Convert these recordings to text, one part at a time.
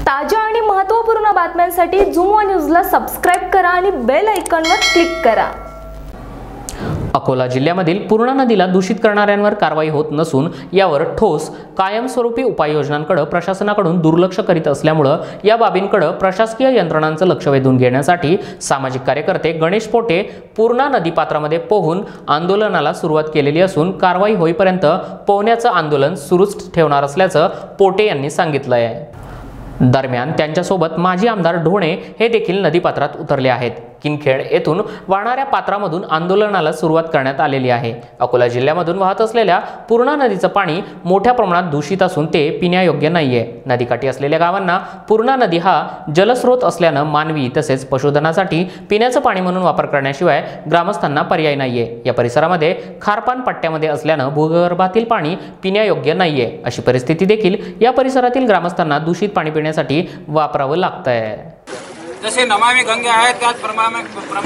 ताज्या आणि महत्त्वपूर्ण बातम्यांसाठी zoomonnews सबस्क्राइब करा आणि बेल आयकॉनवर क्लिक करा। अकोला जिल्ह्यामधील पूर्णा नदीला दूषित करणाऱ्यांवर कारवाई होत नसून यावर ठोस कायमस्वरूपी उपाययोजनांकडे प्रशासनाकडून दुर्लक्ष करीत असल्यामुळे या बाबींकडे प्रशासकीय यंत्रणांचं लक्ष वेधून घेण्यासाठी सामाजिक कार्यकर्ते गणेश पोटे पूर्णा नदीपात्रामध्ये पोहून आंदोलनाला सुरुवात केलेली असून कारवाई होईपर्यंत पोहण्याचं आंदोलन सुरूच ठेवणार असल्याचं पोटे यांनी सांगितलं आहे। दरम्यान त्यांच्यासोबत माजी आमदार ढोणे हे देखील नदीपात्रात उतरले आहेत। किनखेड येथून वाहणाऱ्या पात्रामधून आंदोलनाला सुरुवात करण्यात आलेली आहे। अकोला जिल्ह्यामधून वाहत असलेल्या पूर्णा नदीचं पाणी मोठ्या प्रमाणात दूषित असून ते पिण्यायोग्य नाहीये। नदीकाठी असलेल्या गावांना पूर्णा नदी हा जलस्रोत असल्याने मानवी तसेच पशुधनासाठी पिण्याचं पाणी म्हणून वापर करण्याशिवाय ग्रामस्थांना पर्याय नाहीये। या परिसरामध्ये खारपान पट्ट्यामध्ये असल्याने भूगर्भातील पाणी पिण्यायोग्य नाहीये। अशी परिस्थिती देखील या परिसरातील ग्रामस्थांना दूषित पाणी पिण्यासाठी वापरावं लागतंय। जसे नमामि गंगे आहे त्याचप्रमाणे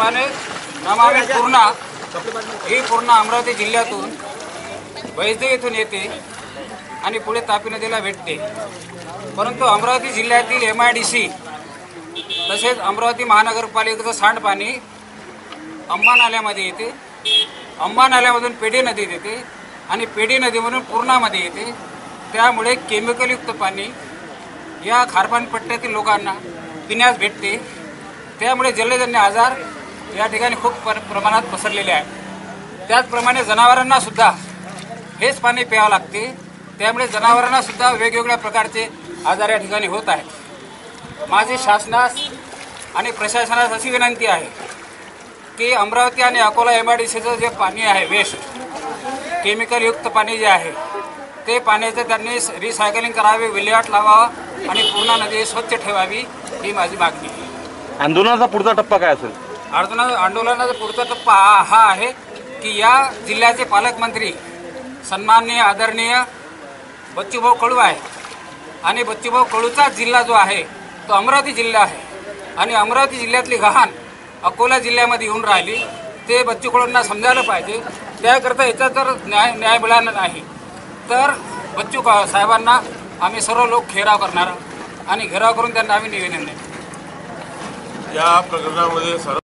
नमामि पूर्णा ही पूर्ण अमरावती जिल्ह्यातून वैद्य येथून येते आणि पुढे तापी नदीला भेटते। परंतु अमरावती जिल्ह्यातील MIDC तसेच अमरावती महानगरपालिकेचं सांडपाणी अंबा नाल्यामध्ये येते। अंबा नाल्यामधून पेढी नदीत येते आणि पेढी नदीमधून पूर्णामध्ये येते। त्यामुळे केमिकलयुक्त पाणी या खारपान पट्ट्यातील लोकांना पिण्यास भेटते। त्यामुळे जलजन्य आजार या ठिकाणी खूप प्रमाणात पसरलेले आहेत। त्याचप्रमाणे जनावरांना सुद्धा हेच पाणी प्यावं लागते। त्यामुळे जनावरांना सुद्धा वेगवेगळ्या प्रकारचे आजार या ठिकाणी होत आहेत। माझी शासनास आणि प्रशासनास अशी विनंती आहे की अमरावती आणि अकोला MIDCचं जे पाणी आहे वेस्ट केमिकलयुक्त पाणी जे आहे ते पाण्याचं त्यांनी रिसायकलिंग करावे, विल्हेवाट लावावा आणि पूर्णा नदी स्वच्छ ठेवावी ही माझी मागणी आहे। आंदोलनाचा पुढचा टप्पा काय असेल? आंदोलनाचा पुढचा टप्पा हा आहे की या जिल्ह्याचे पालकमंत्री सन्माननीय आदरणीय बच्चूभाऊ कडू आहे आणि बच्चूभाऊ कडूचा जिल्हा जो आहे तो अमरावती जिल्हा आहे आणि अमरावती जिल्ह्यातली घाण अकोला जिल्ह्यामध्ये येऊन राहिली ते बच्चू कडूंना समजायला पाहिजे। त्याकरता याचा जर न्याय मिळाला नाही तर बच्चू साहेबांना आम्ही सर्व लोक घेराव करणार आणि घेराव करून त्यांना आम्ही निवेदन देऊ। या प्रकरणामध्ये